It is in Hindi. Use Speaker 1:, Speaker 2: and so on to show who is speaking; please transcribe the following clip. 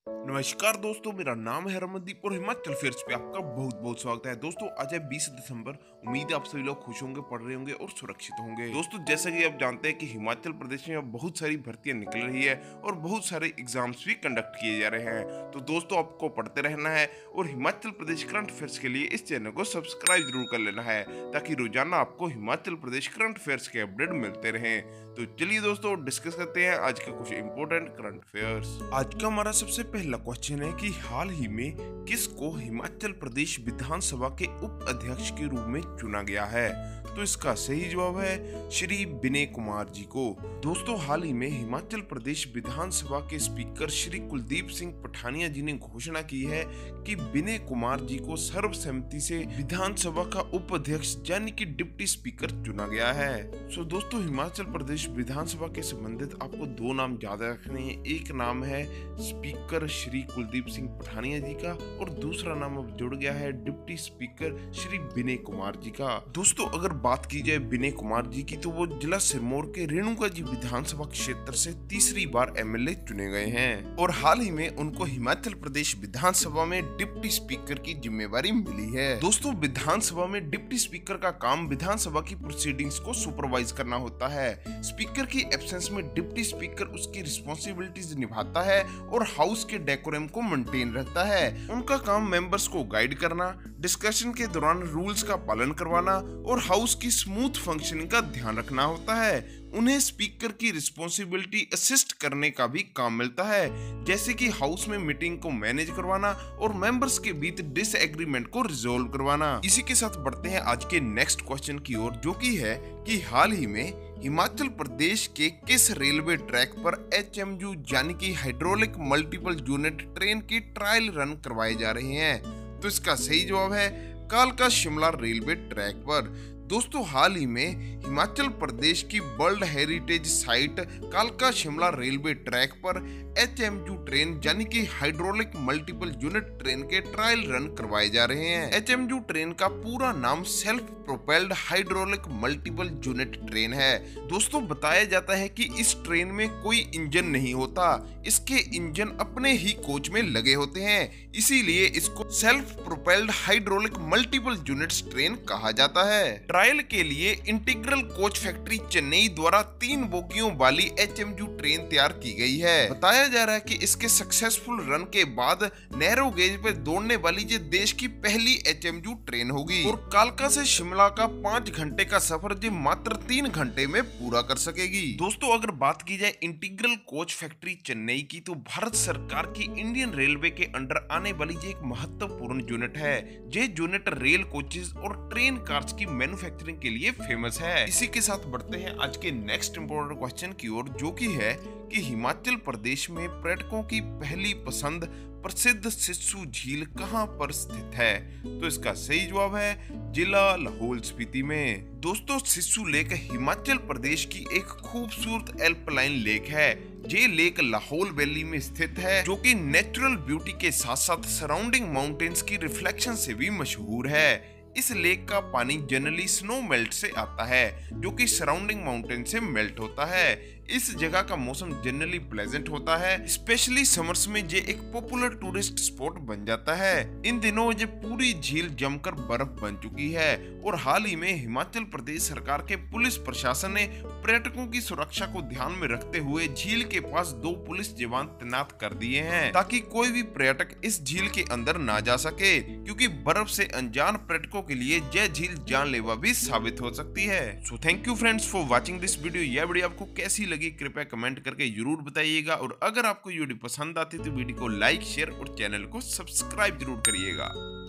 Speaker 1: नमस्कार दोस्तों, मेरा नाम है रमनदीप और हिमाचल फेयर्स पे आपका बहुत बहुत स्वागत है। दोस्तों आज है 20 दिसंबर। उम्मीद है आप सभी लोग खुश होंगे, पढ़ रहे होंगे और सुरक्षित होंगे। दोस्तों जैसा कि आप जानते हैं कि हिमाचल प्रदेश में अब बहुत सारी भर्तियां निकल रही है और बहुत सारे एग्जाम्स भी कंडक्ट किए जा रहे हैं। तो दोस्तों आपको पढ़ते रहना है और हिमाचल प्रदेश करंट अफेयर्स के लिए इस चैनल को सब्सक्राइब जरूर कर लेना है, ताकि रोजाना आपको हिमाचल प्रदेश करंट अफेयर्स के अपडेट मिलते रहें। तो चलिए दोस्तों डिस्कस करते हैं आज के कुछ इंपॉर्टेंट करंट अफेयर्स। आज का हमारा सबसे पहला क्वेश्चन है कि हाल ही में किसको हिमाचल प्रदेश विधानसभा के उप अध्यक्ष के रूप में चुना गया है? तो इसका सही जवाब है श्री विनय कुमार जी को। दोस्तों हाल ही में हिमाचल प्रदेश विधानसभा के स्पीकर श्री कुलदीप सिंह पठानिया जी ने घोषणा की है कि विनय कुमार जी को सर्वसम्मति से विधानसभा का उप अध्यक्ष यानी कि डिप्टी स्पीकर चुना गया है। सो दोस्तों हिमाचल प्रदेश विधानसभा के संबंधित आपको दो नाम याद रखने हैं। एक नाम है स्पीकर श्री कुलदीप सिंह पठानिया जी का और दूसरा नाम अब जुड़ गया है डिप्टी स्पीकर श्री विनय कुमार जी का। दोस्तों अगर बात की जाए विनय कुमार जी की, तो वो जिला सिरमौर के रेणुका जी विधानसभा क्षेत्र से तीसरी बार एमएलए चुने गए हैं और हाल ही में उनको हिमाचल प्रदेश विधानसभा में डिप्टी स्पीकर की जिम्मेवारी मिली है। दोस्तों विधानसभा में डिप्टी स्पीकर का काम विधानसभा की प्रोसीडिंग्स को सुपरवाइज करना होता है। स्पीकर की एब्सेंस में डिप्टी स्पीकर उसकी रिस्पॉन्सिबिलिटीज निभाता है और हाउस के डेकोरम को मेंटेन रखता है। उनका काम मेंबर्स को गाइड करना, डिस्कशन के दौरान रूल्स का पालन करवाना और हाउस की स्मूथ फंक्शनिंग का ध्यान रखना होता है। उन्हें स्पीकर की रिस्पॉन्सिबिलिटी असिस्ट करने का भी काम मिलता है, जैसे कि हाउस में मीटिंग को मैनेज करवाना और मेंबर्स के बीच डिसएग्रीमेंट को रिजोल्व करवाना। इसी के साथ बढ़ते हैं आज के नेक्स्ट क्वेश्चन की ओर, जो कि है कि हाल ही में हिमाचल प्रदेश के किस रेलवे ट्रैक पर HMU यानी कि हाइड्रोलिक मल्टीपल यूनिट ट्रेन की ट्रायल रन करवाए जा रहे हैं? तो इसका सही जवाब है कालका शिमला रेलवे ट्रैक पर। दोस्तों हाल ही में हिमाचल प्रदेश की वर्ल्ड हेरिटेज साइट कालका शिमला रेलवे ट्रैक पर HMU ट्रेन यानी कि हाइड्रोलिक मल्टीपल यूनिट ट्रेन के ट्रायल रन करवाए जा रहे हैं। HMU ट्रेन का पूरा नाम self propelled hydraulic multiple unit train है। दोस्तों बताया जाता है कि इस ट्रेन में कोई इंजन नहीं होता, इसके इंजन अपने ही कोच में लगे होते हैं, इसीलिए इसको self propelled hydraulic multiple units train कहा जाता है। ट्रायल के लिए इंटीग्रल कोच फैक्ट्री चेन्नई द्वारा 3 बोगियों वाली HMU ट्रेन तैयार की गई है। बताया जा रहा है कि इसके सक्सेसफुल रन के बाद नैरो गेज पर दौड़ने वाली ये देश की पहली HMU ट्रेन होगी और कालका से शिमला का 5 घंटे का सफर जो मात्र 3 घंटे में पूरा कर सकेगी। दोस्तों अगर बात की जाए इंटीग्रल कोच फैक्ट्री चेन्नई की, तो भारत सरकार की इंडियन रेलवे के अंडर आने वाली ये एक महत्वपूर्ण यूनिट है। ये यूनिट रेल कोचेस और ट्रेन कार्स की मैन्युफैक्चरिंग के लिए फेमस है। इसी के साथ बढ़ते हैं आज के नेक्स्ट इंपॉर्टेंट क्वेश्चन की ओर, जो की है कि हिमाचल प्रदेश में पर्यटकों की पहली पसंद प्रसिद्ध सिस्सू झील कहां पर स्थित है? तो इसका सही जवाब है जिला लाहौल स्पीति में। दोस्तों सिस्सू लेक हिमाचल प्रदेश की एक खूबसूरत एल्पलाइन लेक है। ये लेक लाहौल वैली में स्थित है, जो कि नेचुरल ब्यूटी के साथ साथ सराउंडिंग माउंटेन्स की रिफ्लेक्शन से भी मशहूर है। इस लेक का पानी जनरली स्नो मेल्ट से आता है, जो कि सराउंडिंग माउंटेन से मेल्ट होता है। इस जगह का मौसम जनरली प्लेजेंट होता है, स्पेशली समर्स में ये एक पॉपुलर टूरिस्ट स्पॉट बन जाता है। इन दिनों ये पूरी झील जमकर बर्फ बन चुकी है और हाल ही में हिमाचल प्रदेश सरकार के पुलिस प्रशासन ने पर्यटकों की सुरक्षा को ध्यान में रखते हुए झील के पास 2 पुलिस जवान तैनात कर दिए हैं, ताकि कोई भी पर्यटक इस झील के अंदर ना जा सके, क्योंकि बर्फ से अनजान पर्यटकों के लिए यह झील जानलेवा भी साबित हो सकती है। So thank you friends for watching this video. यह वीडियो आपको कैसी लगी कृपया कमेंट करके जरूर बताइएगा और अगर आपको वीडियो पसंद आती तो वीडियो को लाइक, शेयर और चैनल को सब्सक्राइब जरूर करिएगा।